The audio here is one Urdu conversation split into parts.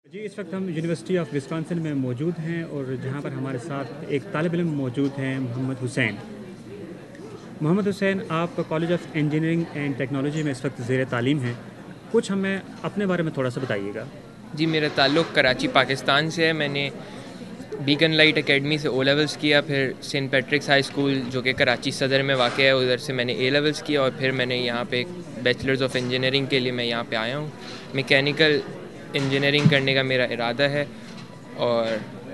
جی اس وقت ہم یونیورسٹی آف وسکانسن میں موجود ہیں اور جہاں پر ہمارے ساتھ ایک طالب علم موجود ہیں محمد حسین۔ محمد حسین، آپ college of engineering and technology میں اس وقت زیر تعلیم ہیں، کچھ ہمیں اپنے بارے میں تھوڑا سا بتائیے گا۔ جی میرا تعلق کراچی پاکستان سے ہے۔ میں نے بیگن لائٹ اکیڈمی سے او لیولس کیا، پھر سینٹ پیٹرکس ہائی اسکول جو کہ کراچی صدر میں واقع ہے ادھر سے میں نے اے لیولس کیا، اور پھر میں نے یہاں پہ بیچلرز آف انجینئرنگ کے لیے میں یہاں پہ آیا ہوں۔ میکینیکل انجینئرنگ کرنے کا میرا ارادہ ہے، اور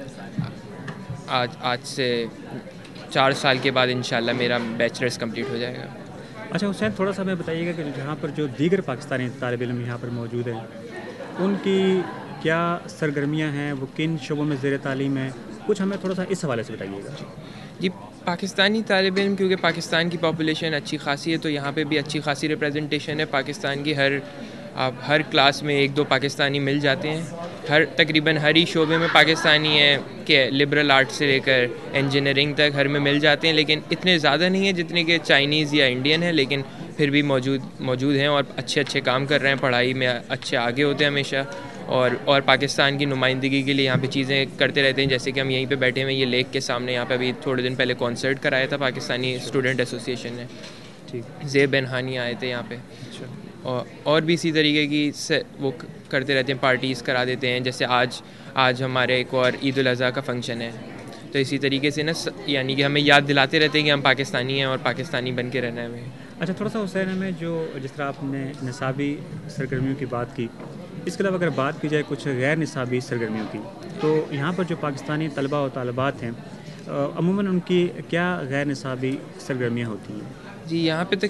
آج سے 4 سال کے بعد انشاءاللہ میرا بیچلرز کمپلیٹ ہو جائے گا۔ اچھا حسین، تھوڑا سا ہمیں بتائیے گا کہ جہاں پر جو دیگر پاکستانی طالب علم یہاں پر موجود ہیں ان کی کیا سرگرمیاں ہیں، وہ کن شعبوں میں زیر تعلیم ہیں، کچھ ہمیں تھوڑا سا اس حوالے سے بتائیے گا۔ جی پاکستانی طالب علم، کیونکہ پاکستان کی پاپولیشن اچھی خاصی ہے تو یہاں پہ بھی اچھی خاصی ریپریزنٹیشن ہے پاکستان کی۔ ہر کلاس میں 1-2 پاکستانی مل جاتے ہیں، تقریباً ہر ہی شعبے میں پاکستانی ہیں کہ لبرل آرٹ سے لے کر انجینئرنگ تک ہر میں مل جاتے ہیں، لیکن اتنے زیادہ نہیں ہیں جتنے کہ چائنیز یا انڈین ہیں، لیکن پھر بھی موجود ہیں اور اچھے کام کر رہے ہیں، پڑھائی میں اچھے آگے ہوتے ہیں ہمیشہ، اور پاکستان کی نمائندگی کے لیے یہاں پہ چیزیں کرتے رہتے ہیں، جیسے کہ ہم یہیں پہ بیٹھے ہوئے یہ لیک کے سامنے یہاں پہ ابھی تھوڑے دن پہلے کانسرٹ کرایا تھا پاکستانی اسٹوڈنٹ ایسوسیشن نے، ٹھیک، زیب بنہانی آئے تھے یہاں پہ، اور بھی اسی طریقے کی وہ کرتے رہتے ہیں، پارٹیز کرا دیتے ہیں، جیسے آج ہمارے ایک اور عید الاضحیٰ کا فنکشن ہے، تو اسی طریقے سے نا یعنی کہ ہمیں یاد دلاتے رہتے ہیں کہ ہم پاکستانی ہیں اور پاکستانی بن کے رہنا ہے ہمیں۔ اچھا تھوڑا سا حسین، ہمیں جس طرح آپ نے نصابی سرگرمیوں کی بات کی، اس کے علاوہ اگر بات کی جائے کچھ غیر نصابی سرگرمیوں کی، تو یہاں پر جو پاکستانی طلبہ و طالبات ہیں عموماً ان کی کیا غیر نصابی سرگرمیاں ہوتی ہیں؟ جی یہاں پہ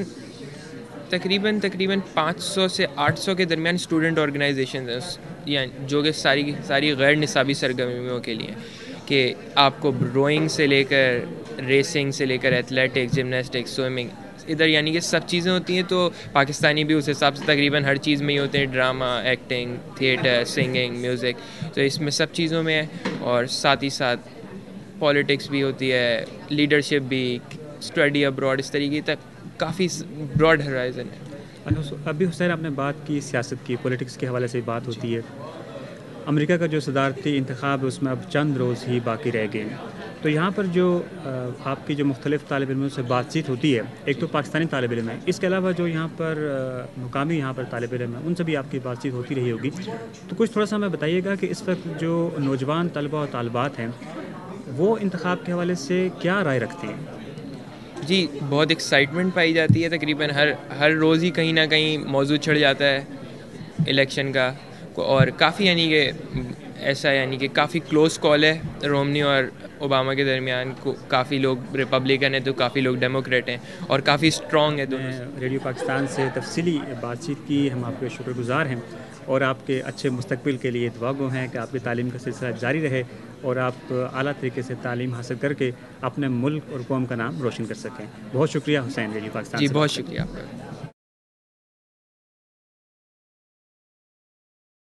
تقریباً 500 سے 800 کے درمیان اسٹوڈنٹ آرگنائزیشنز ہیں، یعنی جو کہ ساری غیر نصابی سرگرمیوں کے لیے، کہ آپ کو روئنگ سے لے کر ریسنگ سے لے کر ایتھلیٹکس، جمناسٹکس، سوئمنگ، ادھر یعنی کہ سب چیزیں ہوتی ہیں، تو پاکستانی بھی اس حساب سے تقریباً ہر چیز میں ہی ہوتے ہیں، drama, acting, theatre, singing, music, تو اس میں سب چیزوں میں ہے، اور ساتھ ہی ساتھ پالیٹکس بھی ہوتی ہے، لیڈرشپ بھی، اسٹڈی ابراڈ، اس طریقے تک کافی براڈ ہرائزن ہے۔ ابھی حسین آپ نے بات کی سیاست کی، پولیٹکس کے حوالے سے بات ہوتی ہے۔ امریکہ کا جو صدارتی انتخاب ہے اس میں اب چند روز ہی باقی رہ گئے ہیں، تو یہاں پر جو آپ کی جو مختلف طالب علموں سے بات چیت ہوتی ہے، ایک تو پاکستانی طالب علم ہے، اس کے علاوہ جو یہاں پر مقامی یہاں پر طالب علم ہیں ان سے بھی آپ کی بات چیت ہوتی رہی ہوگی، تو کچھ تھوڑا سا ہمیں بتائیے گا کہ اس وقت جو نوجوان طلبہ اور طالبات ہیں وہ انتخاب کے حوالے سے کیا رائے رکھتے ہیں؟ جی بہت ایکسائٹمنٹ پائی جاتی ہے، تقریباً ہر روز ہی کہیں نہ کہیں موضوع چھڑ جاتا ہے الیکشن کا، اور کافی یعنی کہ ایسا یعنی کہ کافی کلوز کال ہے رومنی اور اوباما کے درمیان، کافی لوگ ریپبلکن ہیں تو کافی لوگ ڈیموکریٹ ہیں، اور کافی اسٹرانگ ہے دونوں سے۔ ریڈیو پاکستان سے تفصیلی بات چیت کی، ہم آپ کے شکر گزار ہیں، اور آپ کے اچھے مستقبل کے لیے دعا گو ہیں کہ آپ کی تعلیم کا سلسلہ جاری رہے اور آپ اعلیٰ طریقے سے تعلیم حاصل کر کے اپنے ملک اور قوم کا نام روشن کر سکیں۔ بہت شکریہ حسین، ریڈیو پاکستان جی سے بہت بات کریں۔ شکریہ آپ کا۔